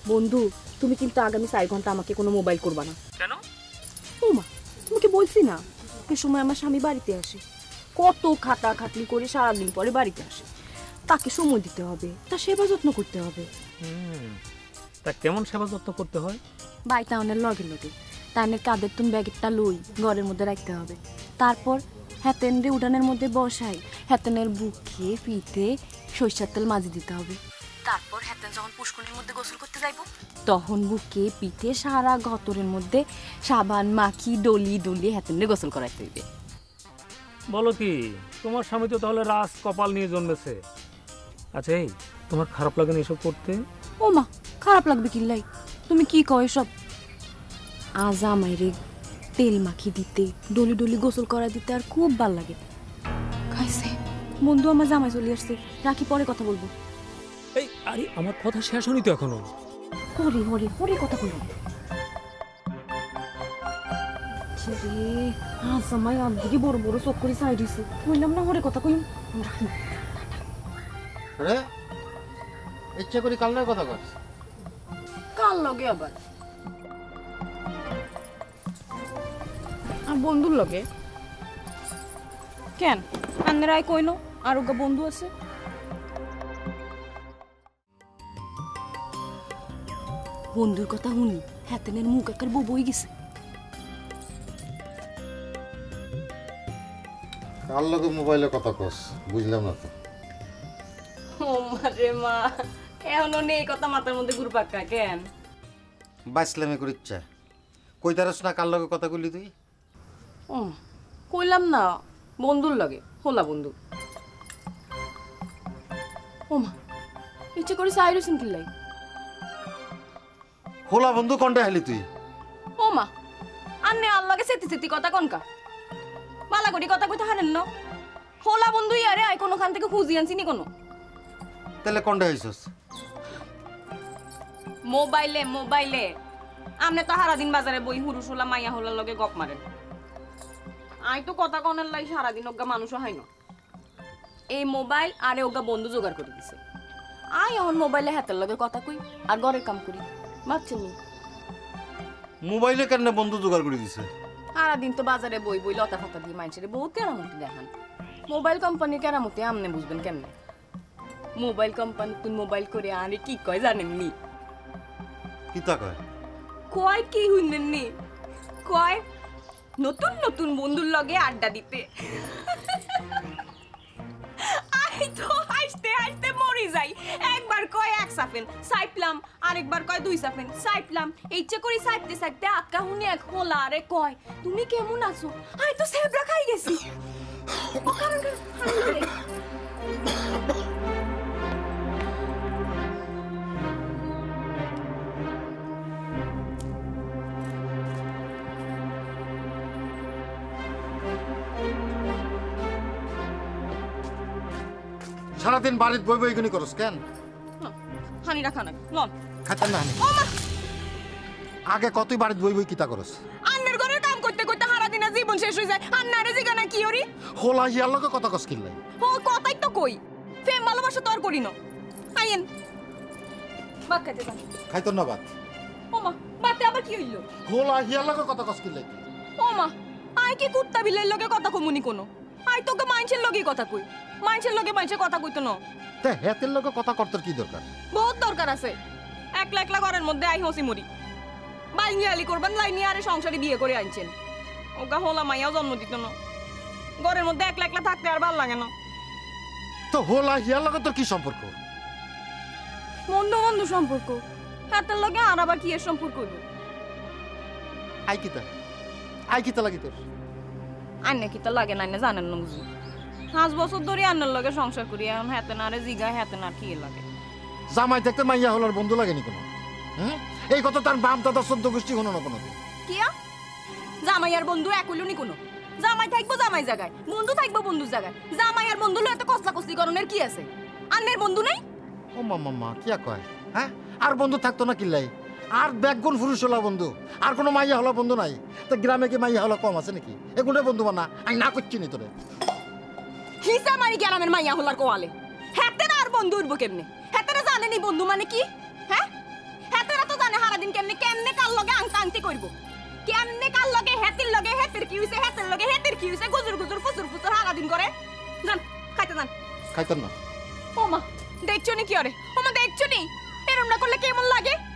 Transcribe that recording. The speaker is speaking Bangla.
বন্ধু তুমি কিন্তু আগামী 4 ঘন্টা আমাকে কোনো মোবাইল করবা না। কেন? ও মা, তোমাকে বলছি না এই সময় আমার স্বামী বাড়িতে আসে, কত খাটাখাটনি করে সারাদিন পরে বাড়িতে আসে, তাকে সময় দিতে হবে, তার সেবা যত্ন করতে হবে। তা কেমন সেবা যত্ন করতে হয়? বাইটা অনেক লগে লগে তাইনের কাঁধের তুমি ব্যাগেরটা লই ঘরের মধ্যে রাখতে হবে, তারপর হেতেনরে উঠানের মধ্যে বসাই হেতেনের বুকে পিঠে সরিষার তেল মাজি দিতে হবে, তারপর হেতেন যখন পুষ্করিণীর মধ্যে গোসল করতে যাইব তখন বুকে পিঠে সারা গতরের মধ্যে সাবান মাখি ডলি ডলি হেতেনরে গোসল করাইতে হইবে। বলো কি, তোমার স্বামী তো তাহলে রাজ কপাল নিয়ে জন্মেছে। আচ্ছা এই তোমার খারাপ লাগে না এসব করতে? ও মা, খারাপ লাগবে কিল্লাই, তুমি কি কয় সব? আজ আমারে তেল মাখি দিতে ডলি ডলি গোসল করা দিতে আর খুব ভাল লাগে। খাইছে বন্ধু, আমার জামাই চলে আসছে, রাখি, পরে কথা বলবো। এই আরে আমার কথা শেষ হয়নি তো এখনো। হরে হরে হরে কথা বলবো। আজ আমায় আদিকে বড় বড় চোখ করে চাই দিছে, কইলাম না হরে কথা কইম। রে ইচ্ছা করি কালনার কথা কর। কাল লগে আবার আর বন্ধুর লগে কেন? আন্নেরাই কইনো আর ওগা বন্ধু আছে। বন্ধুর কথা শুনি হেতেনের মুখ একার বই গেছে। কার লগে মোবাইলে কথা কস বুঝলাম না তো। ও মারে মা, এখনো নেই কথা মাথার মধ্যে ঘুরপাক্কা কেন? বাঁচলামে করে ইচ্ছা কই তারস না কার লগে কথা কইলি তুই? ও কইলাম না বন্ধুর লগে, হোলা বন্ধু। ও মা, ইচ্ছে করে সাইরুসিন কিল্লাই। হোলা বন্ধু কোনটা হেলি তুই? ও মা, আন্নে আল্লাহকে সেতি সেতি কথা কোনকা বালা করি কথা কইতে হারেন না। হোলা বন্ধু ইয়ারে আই কোনখান থেকে খুঁজি আনছিনি কোনো। তাহলে কোনটা হইছস? মোবাইলে মোবাইলে আমনে তো সারাদিন বাজারে বই হুরুস হোলা মাইয়া হোলার লগে গপ মারেন। আই তো কথা কনের লাই সারাদিন ওগা মানুষও হয় না। এই মোবাইল আরে ওগা বন্ধু জোগাড় করে দিছে। আই এখন মোবাইলে হাতের লগে কথা কই আর ঘরের কাম করি, বাচ্চা নি। মোবাইলে কেন বন্ধু জোগাড় করে দিছে? সারাদিন তো বাজারে বই বই লতা ফাতা দিয়ে মানুষের বহুত কেরামতি দেখান। মোবাইল কোম্পানির কেরামতি আমনে বুঝবেন কেমনে? মোবাইল কোম্পানি তুই মোবাইল করে আরে কি কয় জানেননি? কিতা কয়? কয় কি শুনেননি? কয় নতুন নতুন বন্ধুর লগে আড্ডা দিতে। আই তো হাসতে হাসতে মরি যাই। একবার কয় 1 সাফেন সাইপলাম, আরেকবার কয় 2 সাফেন সাইপলাম। ইচ্ছে করি সাইপতে সাইপতে আক্কা হুনি এক হোলা আরে কয় তুমি কেমন আছো? আই তো সেবরা খাই গেছি। সারাদিন বাড়িতে বই বই গুনি করস কেন? হানি রাখা না লন খাইতেন না হানি। আগে কতই বাড়িতে বই বই কিতা করস? আন্নার ঘরের কাম করতে করতে সারা দিন জীবন শেষ হয়ে যায়। আন্নারে জিগানা কি ওরি? হোলা হিয়ার লগে কথা কস কিল্লাই? ও কথাই তো কই, প্রেম ভালোবাসা তো আর করি না। আইয়েন ভাত খাইতে যান। খাইতেন না ভাত? ও মা, ভাতে আবার কি হইল? হোলা হিয়ার লগে কথা কস কিল্লাই? ও মা, আই কি কুত্তা বিলের লগে কথা কমুনি কোনো? আই তোকে মাইনছের লগেই কথা কই। মাইনছের লগে মাইনছে কথা কইতো না। তে হেতের লগে কথা করতে কি দরকার? বহুত দরকার আছে। একলা একলা ঘরের মধ্যে আই হসি মরি। বাইনিয়ালি করবেন লাইনি আরে সংসারে বিয়ে করে আনছেন। ওগা হোলা মাইয়াও জন্ম দিত না। ঘরের মধ্যে একলা একলা থাকতে আর ভাল লাগে না। তো হোলা হিয়ার লগে তোর কি সম্পর্ক? বন্ধু বন্ধু সম্পর্ক। হাতের লগে আর আবার কি এর সম্পর্ক হইল? আই কিতা লাগি তোর? আন্নে কি তা লাগে না জানেন না বুঝি। 5 বছর ধরে আন্নার লগে সংসার করি, এখন হাতে না আরে জিগা হাতে না কি লাগে? জামাই দেখতে মাইয়া হলার বন্ধু লাগেনি কোনো? এই কথা তার বাপ দাদা 14 গোষ্ঠী কোনো না কোনো দিন। কিয়া জামাই আর বন্ধু এক হইল নি কোনো? জামাই থাকবো জামাই জায়গায়, বন্ধু থাকবো বন্ধু জায়গায়। জামাই আর বন্ধু এত কসলা কসলি করণের কি আছে? আন্নের বন্ধু নাই? ও মামা কিয়া কয়? হ্যাঁ, আর বন্ধু থাকতো না কিল্লাই? আর ব্যাকগুণ পুরুষ হলা বন্ধু, আর কোনো মাইয়া হলা বন্ধু নাই? তো গ্রামে কি মাইয়া হলা কম আছে নাকি? এগুলো বন্ধু বানা আমি না করছি নি তোরে। হিসা মারি গ্রামের মাইয়া হলার কোয়ালে হেতে আর বন্ধু উঠবো কেমনে? হেতে জানেনি বন্ধু মানে কি? হ্যাঁ, হেতে জানি কেমনে কার লগে আংতা আংতি করব কেমনে কার লগে হেতির লগে হেতির কি হইছে হেতির লগে হেতির কি হইছে গুজুর গুজুর ফুসুর ফুসুর হারা দিন করে জান খাইতে জান খাইতেন না ওমা দেখছো নি কি আরে ওমা দেখছো নি এরম না করলে কেমন লাগে